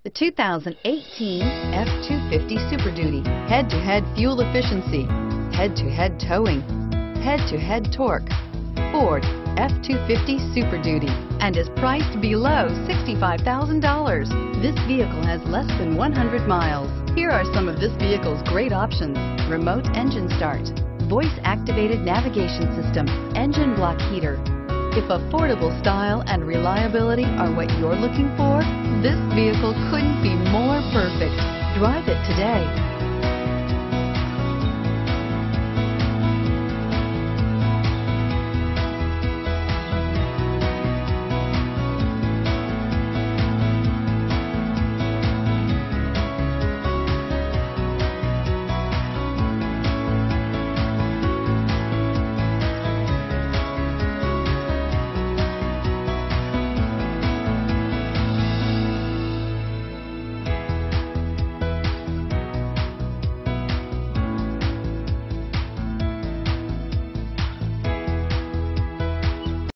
The 2018 F-250 Super Duty. Head-to-head fuel efficiency, head-to-head towing, head-to-head torque. Ford F-250 Super Duty and is priced below $65,000. This vehicle has less than 100 miles. Here are some of this vehicle's great options: remote engine start, voice-activated navigation system, engine block heater. If affordable style and reliability are what you're looking for, this vehicle couldn't be more perfect. Drive it today.